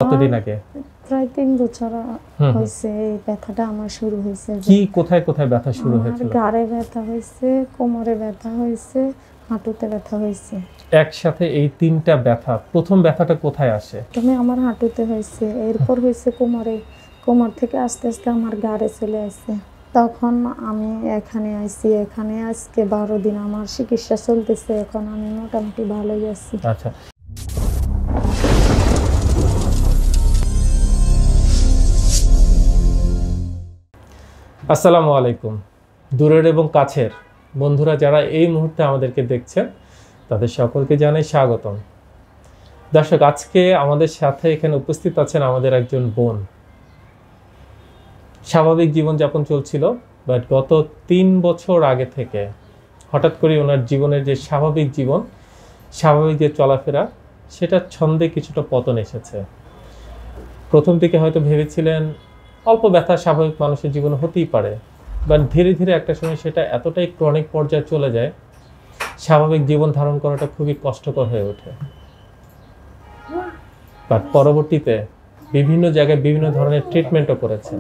কতদিন আগে? প্রায় 3 বছর হয়েছে এই ব্যথাটা আমার শুরু হয়েছে। কি কোথায় কোথায় ব্যথা শুরু হয়েছিল? ঘাড়ে ব্যথা হয়েছে, কোমরে ব্যথা হয়েছে, হাঁটুতে ব্যথা হয়েছে। একসাথে এই তিনটা ব্যথা, প্রথম ব্যথাটা কোথায় আসে? প্রথমে আমার হাঁটুতে হয়েছে, এরপর হয়েছে কোমরে, কোমর থেকে আস্তে আস্তে আমার ঘাড়ে চলে আসছে। তখন আমি এখানে আইছি, এখানে আজকে 12 দিন আমার চিকিৎসা চলতেছে। এখন আমি মোটামুটি ভালোই আছি। আচ্ছা, আসসালামু আলাইকুম। দূরের এবং কাছের বন্ধুরা যারা এই মুহূর্তে আমাদেরকে দেখছেন তাদের সকলকে জানাই স্বাগতম। দর্শক, আজকে আমাদের সাথে এখানে উপস্থিত আছেন আমাদের একজন বোন। স্বাভাবিক জীবনযাপন চলছিল, বাট গত 3 বছর আগে থেকে হঠাৎ করে ওনার জীবনের যে স্বাভাবিক জীবন, স্বাভাবিক যে চলাফেরা, সেটা ছন্দে কিছুটা পতন এসেছে। প্রথম দিকে হয়তো ভেবেছিলেন অল্প ব্যথা স্বাভাবিক মানুষের জীবনে হতেই পারে, বাট ধীরে ধীরে একটা সময় সেটা এতটাই ক্রনিক পর্যায়ে চলে যায়, স্বাভাবিক জীবন ধারণ করাটা খুবই কষ্টকর হয়ে ওঠে। বাট পরবর্তীতে বিভিন্ন জায়গায় বিভিন্ন ধরনের ট্রিটমেন্টও করেছেন,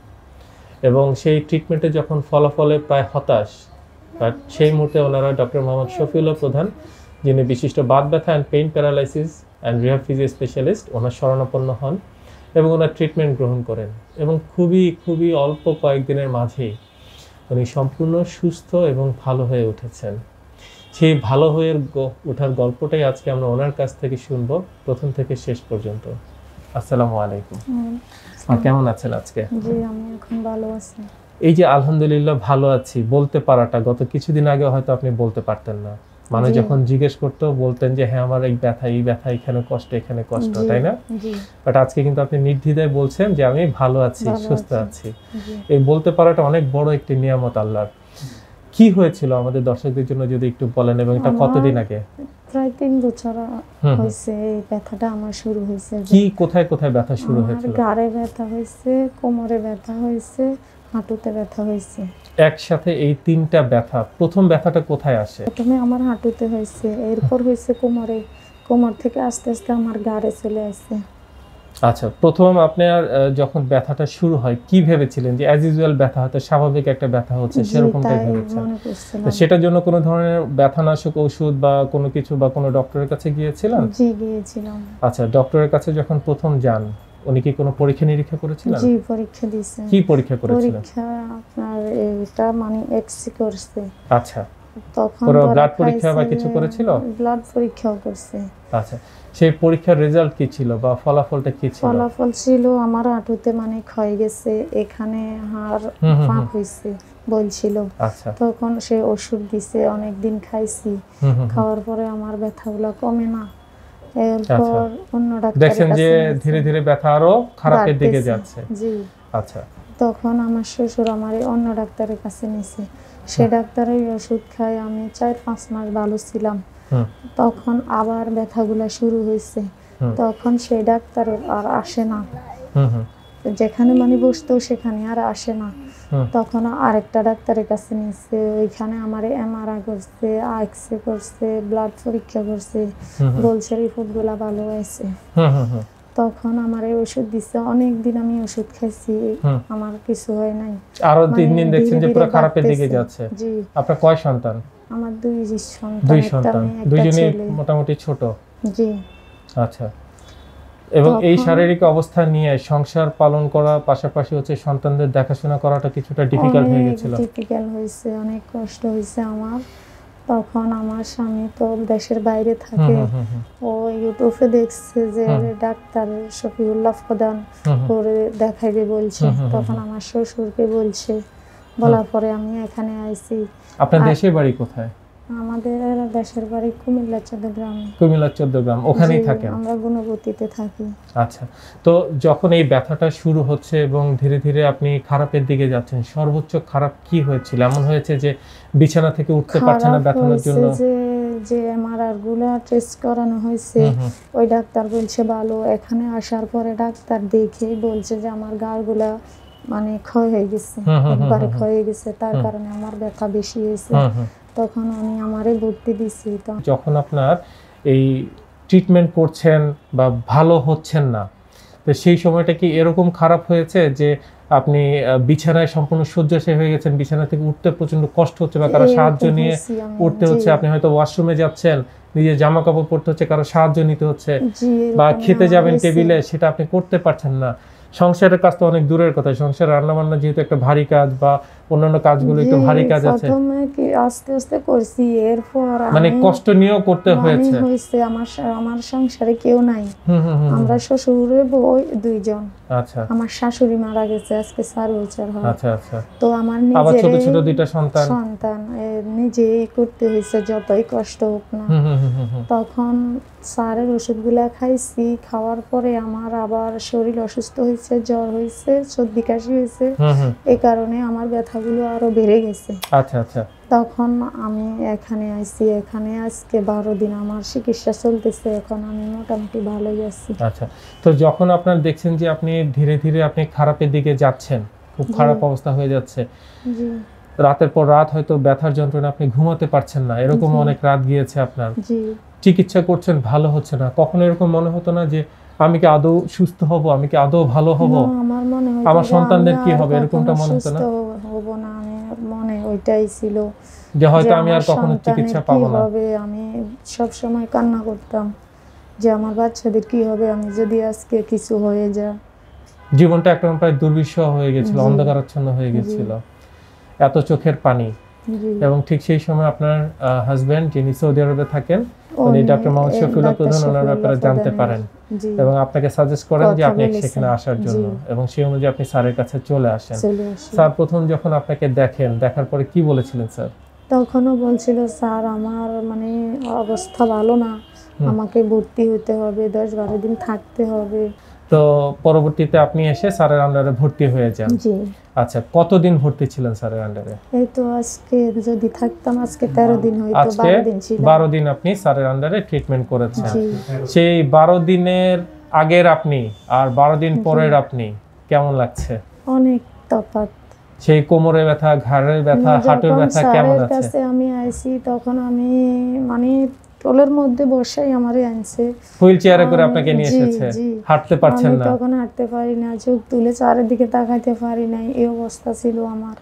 এবং সেই ট্রিটমেন্টে যখন ফলাফলে প্রায় হতাশ, বাট সেই মুহূর্তে ওনারা ডক্টর মোহাম্মদ শফিউল্লাহ প্রধান, যিনি বিশিষ্ট বাত ব্যথা and pain paralysis and rehab physio specialist, ওনার শরণাপন্ন হন এবং ওনার ট্রিটমেন্ট গ্রহণ করেন, এবং খুবই অল্প কয়েকদিনের মাঝেই উনি সম্পূর্ণ সুস্থ এবং ভালো হয়ে উঠেছেন। সেই ভালো হয়ে ওঠার গল্পটাই আজকে আমরা ওনার কাছ থেকে শুনবো, প্রথম থেকে শেষ পর্যন্ত। আসসালামু আলাইকুম। কেমন আছেন আজকে? জি, আমি এখন ভালো আছি। এই যে আলহামদুলিল্লাহ ভালো আছি বলতে পারাটা, গত কিছুদিন আগে হয়তো আপনি বলতে পারতেন না। মানুষ যখন জিজ্ঞেস করতো বলতেন যে হ্যাঁ আমার এই ব্যথা এখানে কষ্ট, এখানে কষ্ট, তাই না? বাট আজকে কিন্তু আপনি নির্দ্বিধায় বলছেন যে আমি ভালো আছি, সুস্থ আছি। এই বলতে পারাটা অনেক বড় একটি নিয়ামত আল্লাহর। কি হয়েছিল আমাদের দর্শকদের জন্য যদি একটু বলেন, এবং এটা কতদিন আগে? প্রায় 3 বছর হয়েছে এই ব্যথাটা আমার শুরু হয়েছে। কি কোথায় কোথায় ব্যথা শুরু হয়েছিল? ঘাড়ে ব্যথা হয়েছে, কোমরে ব্যথা হয়েছে, হাঁটুতে ব্যথা হয়েছে। একসাথে এই তিনটা ব্যথা, প্রথম ব্যথাটা কোথায় আসে? প্রথমে আমার হাঁটুতে হয়েছে, এরপর হয়েছে কোমরে, কোমর থেকে আস্তে আস্তে আমার ঘাড়ে চলে আসছে। আচ্ছা, প্রথম আপনার যখন ব্যথাটা শুরু হয় কি ভেবেছিলেন? যে অ্যাজ ইউজুয়াল ব্যথা হতে স্বাভাবিক একটা ব্যথা হচ্ছে সেরকমটাই ভেবেছেন? সেটার জন্য কোনো ধরনের ব্যথানাশক ওষুধ বা কোনো কিছু বা কোনো ডক্টরের কাছে গিয়েছিলেন? জি, গিয়েছিলাম। আচ্ছা, ডক্টরের কাছে যখন প্রথম যান উনি কি কোনো পরীক্ষা নিরীক্ষা করেছিলেন? জি, পরীক্ষা দিয়েছেন। কি পরীক্ষা করেছিলেন? পরীক্ষা আপনার এটা মানে এক্স-রে করছে। আচ্ছা, তখন ব্লাড পরীক্ষা বা কিছু করেছিল? ব্লাড পরীক্ষাও করছে। আচ্ছা, সেই পরীক্ষার রেজাল্ট কি ছিল বা ফলাফলটা কি ছিল? ফলাফল ছিল আমার হাঁটুতে মানে ক্ষয় গেছে, এখানে হাড় ফাঁক হইছে বলছিল। আচ্ছা, তখন সে ওষুধ দিছে, অনেক দিন খাইছি। খাওয়ার পরে আমার ব্যথাগুলো কমে না। এরপর অন্য ডাক্তার দেখেন যে ধীরে ধীরে ব্যথা আরো খারাপের দিকে যাচ্ছে। জি। আচ্ছা, তখন আমার শ্বশুর আমারে অন্য ডাক্তারের কাছে নিয়েছে। সে ডাক্তারের ওষুধ খাই আমি 4-5 মাস ভালো ছিলাম। তখন আবার ব্যথাগুলো শুরু হয়েছে। তখন সেই ডাক্তার আর আসে না, যেখানে মানে বসতো সেখানে আর আসে না। তখন আরেকটা ডাক্তারের কাছে নিয়েছে, ওইখানে আমার এমআরআই করছে, এক্স-রে করছে, ব্লাড পরীক্ষা করছে, বলছে রিপোর্টগুলো ভালো আছে। তখন আমার এই ওষুধ দিছে, অনেক দিন আমি ওষুধ খাইছি, আমার কিছু হয় নাই। আরো 3 দিন দেখছেন যে পুরো খারাপের দিকে যাচ্ছে। জি। আপনার কয় সন্তান? আমার 2 সন্তান। 2 সন্তান, দুইজনই মোটামুটি ছোট। জি। আচ্ছা, এবং এই শারীরিক অবস্থা নিয়ে সংসার পালন করা পাশাপাশি হচ্ছে সন্তানদের দেখাশোনা করাটা কিছুটা ডিফিকাল্ট হয়ে গেছিল? ডিফিকাল্ট হয়েছে, অনেক কষ্ট হয়েছে আমার। তখন আমার স্বামী তো দেশের বাইরে থাকে, ও ইউটিউবে দেখছে যে ডাক্তার শফিউল্লাহ প্রধান করে দেখাইবে বলছে। তখন আমার শ্বশুরকে বলছে, বলার পরে আমি এখানে আইছি। আপনার দেশের বাড়ি কোথায়? আমাদের দেশের বাড়ি কুমিল্লা চৌদ্দগ্রাম। কুমিল্লা চৌদ্দগ্রাম, ওখানেই থাকেন? আমরা গুণবতীতে থাকি। আচ্ছা, তো যখন এই ব্যথাটা শুরু হচ্ছে এবং ধীরে ধীরে আপনি খারাপের দিকে যাচ্ছেন, সর্বোচ্চ খারাপ কি হয়েছিল? এমন হয়েছে যে বিছানা থেকে উঠতে পারছেন না ব্যথার জন্য? যে এমআরআই গুলা টেস্ট করানো হয়েছে, ওই ডাক্তার বলছে ভালো। এখানে আসার পরে ডাক্তার দেখে বলছে যে আমার গাড়গুলা মানে ক্ষয় হয়ে গেছে, একবারে ক্ষয় হয়ে গেছে, তার কারণে আমার ব্যথা বেশি হয়েছে। তখন উনি আমারে ভর্তি দিছি। যখন আপনার এই ট্রিটমেন্ট করছেন বা ভালো হচ্ছেন না, তো সেই সময়টা কি এরকম খারাপ হয়েছে যে আপনি বিছানায় সম্পূর্ণ শয্যাশায়ী হয়ে গেছেন, বিছানা থেকে উঠতে প্রচন্ড কষ্ট হচ্ছে বা কারো সাহায্য এরকম নিয়ে হয়েছি আমি, উঠতে হচ্ছে, জি। আপনি হয়তো ওয়াশরুমে যাচ্ছেন, নিজের জামা কাপড় পরতে হচ্ছে, কারো সাহায্য নিতে হচ্ছে, জি, বা এরকম খেতে আমার যাবেন হয়েছে। টেবিলে, সেটা আপনি করতে পারছেন না। সংসারের কাজ তো অনেক দূরের কথা, সংসার রান্না বান্না যেহেতু একটা ভারী কাজ, বা অন্যান্য কাজগুলো একটু জি, ভারী কাজ আছে, প্রথমে কি আস্তে আস্তে করছি, এরপর মানে আমি কষ্ট নিয়েও করতে মানে হয়েছে। হয়েছে আমার সংসারে কেউ নাই। হুম হুম হুম হুম। আমরা শ্বশুরে বউ দুইজন। আচ্ছা আমার শাশুড়ি মারা গেছে আজকে 4 বছর হয়। আচ্ছা আচ্ছা। তো আমার আবার ছোট নিজের ছোট দুইটা সন্তান। সন্তান নিজেই করতে হয়েছে, যতই কষ্ট হোক না। হুম হুম হুম হুম হুম। তখন স্যারের ওষুধগুলা খাইছি, খাওয়ার পরে আমার আবার শরীর অসুস্থ হয়েছে, জ্বর হয়েছে, সর্দি কাশি হয়েছে। হুম হুম। এই কারণে আমার ব্যথাগুলো আরো বেড়ে গেছে। আচ্ছা আচ্ছা। তখন আমি এখানে আইছি, এখানে আজকে 12 দিন আমার চিকিৎসা চলতেছে, এখন আমি মোটামুটি ভালোই আছি। আচ্ছা, তো যখন আপনার দেখছেন যে আপনি ধীরে ধীরে আপনি খারাপের দিকে যাচ্ছেন, খুব খারাপ অবস্থা হয়ে যাচ্ছে, জি রাতের পর রাত হয়তো ব্যথার যন্ত্রণা, আপনি ঘুমাতে পারছেন না, এরকম জি। অনেক রাত গিয়েছে আপনার, জি চিকিৎসা করছেন ভালো হচ্ছে না, কখনো এরকম মনে হতো না যে আমি কি আদৌ সুস্থ হব, আমি কি আদৌ ভালো হব, না, আমার মনে হতো আমার যে সন্তানদের আমি কি আর হবে, এরকমটা কখনো মনে হতো না? সুস্থ হব না। আমি মনে ওইটাই ছিল যে হয়তো যে আমি আর আমার কখনো সন্তানের চিকিৎসা কি পাবো না। হবে। আমি সব সময় কান্না করতাম যে আমার বাচ্চাদের কি হবে, আমি যদি আজকে কিছু হয়ে যায়। জীবনটা একদম প্রায় দুর্বিষহ হয়ে গেছিল, জি। অন্ধকারাচ্ছন্ন হয়ে জি। গেছিল, এত চোখের পানি। জি এবং ঠিক সেই সময় আপনার হাজবেন্ড, যিনি সৌদি আরবে থাকেন, উনি উনি ডক্টর মোহাম্মদ শফিউল্লাহ ডাক্তার প্রধান, ওনার ব্যাপারে শফিউল্লাহ জানতে প্রধানের, পারেন জি এবং আপনাকে সাজেস্ট করেন যে কথা আপনি বলেছেন। সেখানে আসার জন্য, জি এবং সেই অনুযায়ী আপনি স্যারের কাছে চলে আসেন। চলে আসি। স্যার প্রথম যখন আপনাকে দেখেন, দেখার পরে কি বলেছিলেন স্যার? তখনও বলছিল স্যার আমার মানে অবস্থা ভালো না, আমাকে ভর্তি হতে হবে, 10-12 দিন থাকতে হবে। তো পরবর্তীতে আপনি এসে স্যারের আন্ডারে ভর্তি হয়ে যান। জি আচ্ছা, কতদিন ভর্তি ছিলেন স্যারের আন্ডারে? এই তো আজকে যদি থাকতাম আজকে 13 দিন হইতো, আজকে 12 দিন ছিল। 12 দিন আপনি স্যারের আন্ডারে ট্রিটমেন্ট করেছেন। জি সেই 12 দিনের আগের আপনি আর 12 দিন পরের আপনি কেমন লাগছে? অনেক তফাৎ। সেই কোমরে ব্যথা, ঘাড়ের ব্যথা, হাঁটুর যখন ব্যথা কেমন স্যারের আছে? কাছে আমি আইছি তখন আমি মানে টোলের মধ্যে বসাই আমারে আনছে, হুইল চেয়ারে করে আপনাকে নিয়ে জি, এসেছে, জি। হাঁটতে পারছেন আমি না। তখন হাঁটতে পারি না, চোখ তুলে চারিদিকে তাকাইতে পারি নাই, এই অবস্থা ছিল আমার।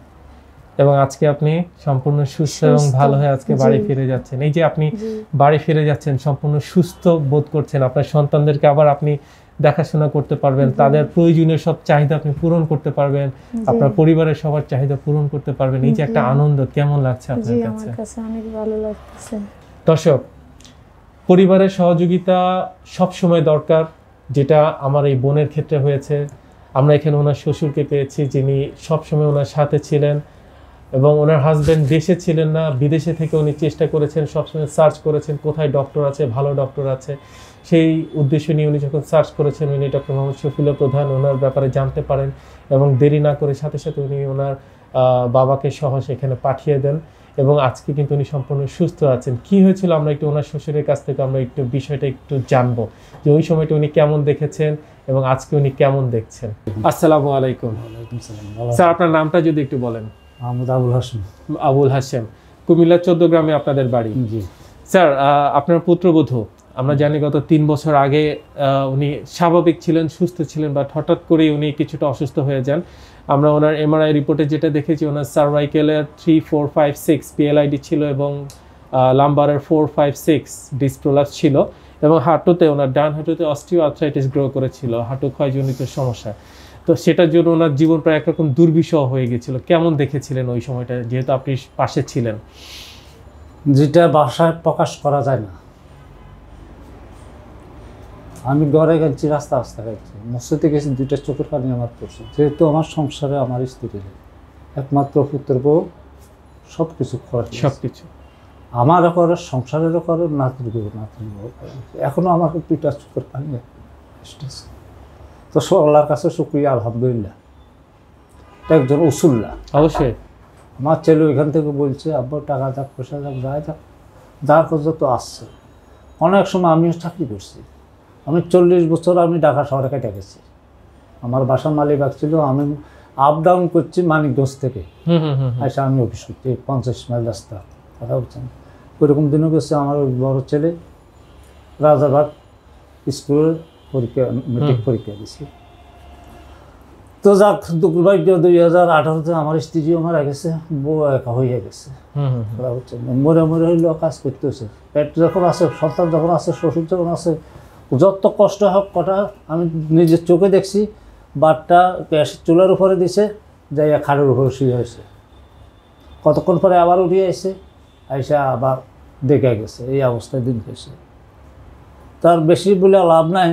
এবং আজকে আপনি সম্পূর্ণ সুস্থ এবং সুস্থ, ভালো হয়ে আজকে বাড়ি জি। ফিরে যাচ্ছেন। এই যে আপনি জি বাড়ি ফিরে যাচ্ছেন, সম্পূর্ণ সুস্থ বোধ করছেন, আপনার সন্তানদেরকে আবার আপনি দেখাশোনা করতে পারবেন, তাদের প্রয়োজনীয় সব চাহিদা আপনি পূরণ করতে পারবেন, আপনার পরিবারের সবার চাহিদা পূরণ করতে পারবেন, এই যে একটা আনন্দ, কেমন লাগছে জি আপনার কাছে? আমার কাছে অনেক ভালো লাগতেছে। দর্শক, পরিবারের সহযোগিতা সব সময় দরকার, যেটা আমার এই বোনের ক্ষেত্রে হয়েছে। আমরা এখানে ওনার শ্বশুরকে পেয়েছি, যিনি সবসময় ওনার সাথে ছিলেন, এবং ওনার হাজবেন্ড দেশে ছিলেন না, বিদেশে থেকে উনি চেষ্টা করেছেন, সবসময় সার্চ করেছেন কোথায় ডক্টর আছে, ভালো ডক্টর আছে। সেই উদ্দেশ্য নিয়ে উনি যখন সার্চ করেছেন, উনি ডক্টর মোহাম্মদ শফিউল্লাহ প্রধান ওনার ব্যাপারে জানতে পারেন, এবং দেরি না করে সাথে সাথে উনি ওনার বাবাকে সহ সেখানে পাঠিয়ে দেন, এবং আজকে কিন্তু উনি সম্পূর্ণ সুস্থ আছেন। কি হয়েছিল আমরা একটু ওনার শ্বশুরের কাছ থেকে আমরা একটু বিষয়টা একটু জানবো, যে ওই সময়টা উনি কেমন দেখেছেন এবং আজকে উনি কেমন দেখছেন। আসসালামু আলাইকুম। স্যার আপনার নামটা যদি একটু বলেন। আহমদ আবুল হাসেম। আবুল হাশেম, কুমিল্লা 14 গ্রামে আপনাদের বাড়ি। জি স্যার আপনার পুত্রবধূ, আমরা জানি গত 3 বছর আগে উনি স্বাভাবিক ছিলেন, সুস্থ ছিলেন, বাট হঠাৎ করেই উনি কিছুটা অসুস্থ হয়ে যান। আমরা ওনার এমআরআই রিপোর্টে যেটা দেখেছি, ওনার সার্ভাইকেলের 3, 4, 5, 6 পিএলআইডি ছিল, এবং লাম্বারের 4, 5, 6 ডিস্ক প্রলাপস ছিল, এবং হাঁটুতে, ওনার ডান হাঁটুতে অস্টিও আর্থ্রাইটিস গ্রো করেছিল, হাঁটু ক্ষয়জনিত সমস্যা। তো সেটার জন্য ওনার জীবন প্রায় একরকম দুর্বিষহ হয়ে গেছিল। কেমন দেখেছিলেন ওই সময়টা, যেহেতু আপনি পাশে ছিলেন? যেটা ভাষায় প্রকাশ করা যায় না। আমি ঘরে গেছি, রাস্তা গেছি, মসজিদে গেছি, 2টা চোখের পানি আমার পড়ছে, যেহেতু আমার সংসারে আমার স্ত্রী একমাত্র পুত্রের বউ সব কিছু খরচ, সবকিছু আমারও করে, সংসারেরও করে, নাতির বউ এখনো আমাকে 2টা চোখের পানি আসতেছে। তো আল্লাহর কাছে শুকরিয়া, আলহামদুলিল্লাহ। একজন উসুল্লাহ, অবশ্যই। আমার ছেলে ওইখান থেকে বলছে, আব্বা টাকা যাক, পয়সা যাক, যাই যাক, যার কাছে তো আসছে। অনেক সময় আমিও চাকরি করছি, আমি 40 বছর আমি ঢাকা শহরে কেটে গেছি। আমার বাসা মালিবাগ ছিল, আমি আপ ডাউন করছি মানিকগঞ্জ থেকে, আচ্ছা আমি অফিস করছি 50 মাইল রাস্তা, কথা বলছেন। ওইরকম দিনও গেছে। আমার ওই বড় ছেলে রাজারবাগ স্কুলে পরীক্ষা মেট্রিক পরীক্ষা দিছি। তো যাক দুর্ভাগ্য 2018-তে আমার স্ত্রীও মারা গেছে, বউ একা হয়ে গেছে। মরে মরে হইলেও কাজ করতেছে, পেট যখন আছে, সন্তান যখন আছে, শ্বশুর যখন আছে, যত কষ্ট হোক কটা আমি নিজের চোখে দেখছি। বাটটা গ্যাসের চুলার উপরে দিছে, যাইয়া খাটের উপরে শুয়ে হয়েছে। কতক্ষণ পরে আবার উঠে আসছে, আইসা আবার দেখে গেছে। এই অবস্থায় দিন হয়েছে। তার বেশি বলে লাভ নাই,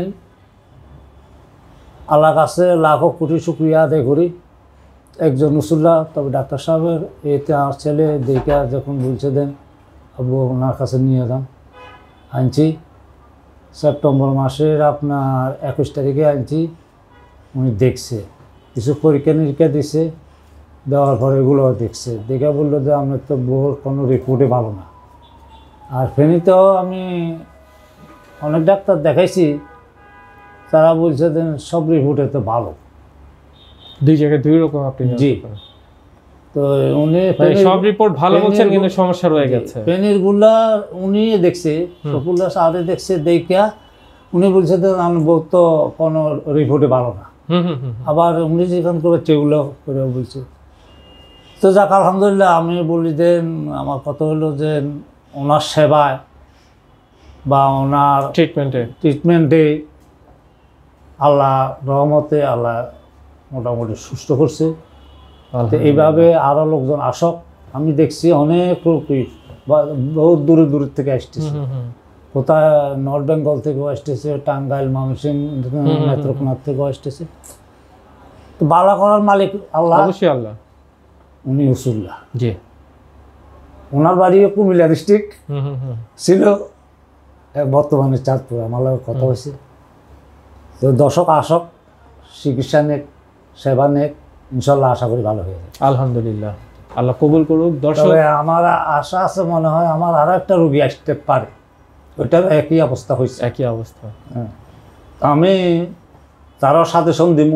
আল্লাহ কাছে লাখো কোটি শুক্রিয়া আদায় করি। একজন রসুল্লাহ, তবে ডাক্তার সাহেবের এতে আমার ছেলে দেখে যখন বলছে দেন আবু ওনার কাছে নিয়ে যান, আনছি সেপ্টেম্বর মাসের আপনার 21 তারিখে আনছি। উনি দেখছে, কিছু পরীক্ষা নিরীক্ষা দিছে, দেওয়ার পরে এগুলো দেখছে, দেখে বললো যে আমার তো বউর কোনো রিপোর্টে ভালো না। আর ফেনীতেও আমি অনেক ডাক্তার দেখাইছি, তারা বলছে যে সব রিপোর্টে তো ভালো। দুই জায়গায় দুই রকম আপনি জি। তো উনি সব রিপোর্ট ভালো বলছেন কিন্তু সমস্যা রয়ে গেছে। পেনির গুলা উনি দেখছে, সফুল্লাহ সাহারে দেখছে, দেখা উনি বলছে যে আমার বউ তো কোনো রিপোর্টে ভালো না। আবার উনি যেখান করে সেগুলো করে বলছে। তো যাক আলহামদুলিল্লাহ, আমি বলি যে আমার কথা হলো যে ওনার সেবায় বা ওনার ট্রিটমেন্টে আল্লাহ রহমতে আল্লাহ মোটামুটি সুস্থ করছে। এইভাবে আরও লোকজন আসক। আমি দেখছি অনেক লোকই বহুত দূরে দূরের থেকে আসতেছে, কোথায় নর্থ বেঙ্গল থেকেও আসতেছে, টাঙ্গাইল, ময়মনসিংহ, নেত্রকোনার থেকেও আসতেছে। তো বালা করার মালিক আল্লাহ, অবশ্যই আল্লাহ। উনি রসুল্লাহ। জি। ওনার বাড়িও কুমিল্লা ডিস্ট্রিক্ট ছিল, বর্তমানে চাঁদপুর। আমার কথা হয়েছে। তো দর্শক আসক, চিকিৎসা নেক, সেবা নেক, ইনশাল্লাহ আশা করি ভালো হয়ে যাবে। আলহামদুলিল্লাহ, আল্লাহ কবুল করুক। দর্শক, আমার আশা আছে, মনে হয় আমার আরো একটা রোগী আসতে পারে, ওইটার একই অবস্থা হয়েছে। একই অবস্থা। আমি তারও সাজেশন দিব,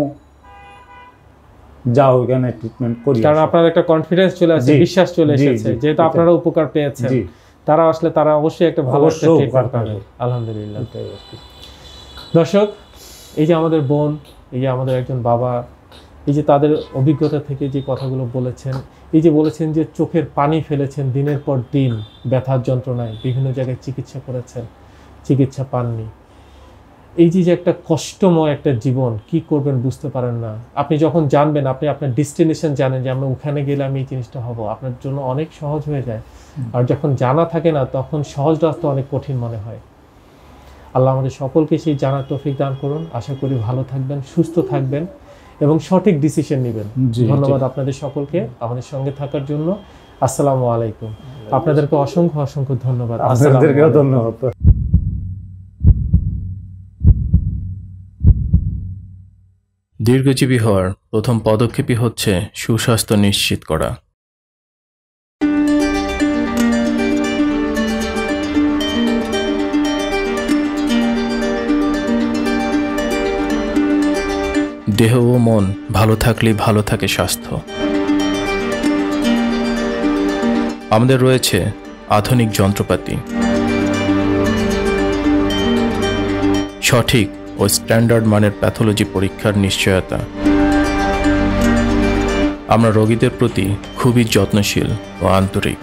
যাও ওইখানে ট্রিটমেন্ট করি, কারণ আপনার একটা কনফিডেন্স চলে আসছে, বিশ্বাস চলে এসেছে, যেহেতু আপনারা উপকার পেয়েছেন, তারা আসলে তারা অবশ্যই একটা ভালো ট্রিটমেন্ট পাবে। আলহামদুলিল্লাহ। দর্শক, এই যে আমাদের বোন, এই যে আমাদের একজন বাবা, এই যে তাদের অভিজ্ঞতা থেকে যে কথাগুলো বলেছেন, এই যে বলেছেন যে চোখের পানি ফেলেছেন দিনের পর দিন ব্যথার যন্ত্রণায়, বিভিন্ন জায়গায় চিকিৎসা করেছেন, চিকিৎসা পাননি। এই যে একটা কষ্টময় একটা জীবন, কি করবেন বুঝতে পারেন না। আপনি যখন জানবেন, আপনি আপনার ডেস্টিনেশন জানেন যে আমরা ওখানে গেলে আমি এই জিনিসটা হব, আপনার জন্য অনেক সহজ হয়ে যায়। আর যখন জানা থাকে না, তখন সহজ রাস্তা অনেক কঠিন মনে হয়। আল্লাহ আমাদের সকলকে সেই জানার তৌফিক দান করুন। আশা করি ভালো থাকবেন, সুস্থ থাকবেন এবং সঠিক ডিসিশন নেবেন। ধন্যবাদ আপনাদের সকলকে আমাদের সঙ্গে থাকার জন্য। আসসালামু আলাইকুম। আপনাদেরকে অসংখ্য অসংখ্য ধন্যবাদ। আপনাদেরকেও ধন্যবাদ। দীর্ঘজীবী হওয়ার প্রথম পদক্ষেপই হচ্ছে সুস্বাস্থ্য নিশ্চিত করা। দেহ ও মন ভালো থাকলেই ভালো থাকে স্বাস্থ্য। আমাদের রয়েছে আধুনিক যন্ত্রপাতি, সঠিক ও স্ট্যান্ডার্ড মানের প্যাথোলজি পরীক্ষার নিশ্চয়তা। আমরা রোগীদের প্রতি খুবই যত্নশীল ও আন্তরিক।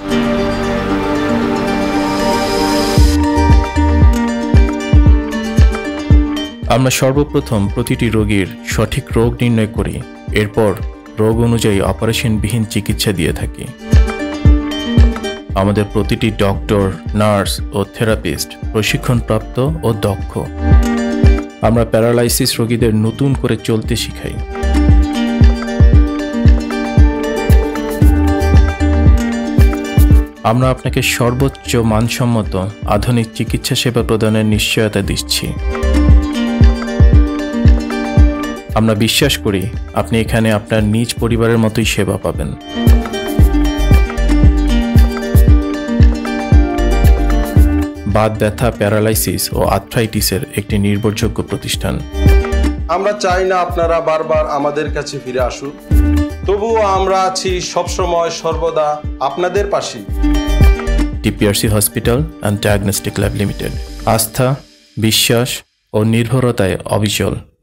আমরা সর্বপ্রথম প্রতিটি রোগীর সঠিক রোগ নির্ণয় করি, এরপর রোগ অনুযায়ী অপারেশনবিহীন চিকিৎসা দিয়ে থাকি। আমাদের প্রতিটি ডক্টর, নার্স ও থেরাপিস্ট প্রশিক্ষণপ্রাপ্ত ও দক্ষ। আমরা প্যারালাইসিস রোগীদের নতুন করে চলতে শিখাই। আমরা আপনাকে সর্বোচ্চ মানসম্মত আধুনিক চিকিৎসা সেবা প্রদানের নিশ্চয়তা দিচ্ছি। আমরা বিশ্বাস করি আপনি এখানে আপনার নিজ পরিবারের মতোই সেবা পাবেন। বাত ব্যথা, প্যারালাইসিস ও আর্থ্রাইটিসের একটি নির্ভরযোগ্য প্রতিষ্ঠান। আমরা চাই না আপনারা বারবার আমাদের কাছে ফিরে আসুন, তবুও আমরা আছি সবসময় সর্বদা আপনাদের পাশে। TPRC hospital and diagnostic lab limited. আস্থা, বিশ্বাস ও নির্ভরতায় অবিচল।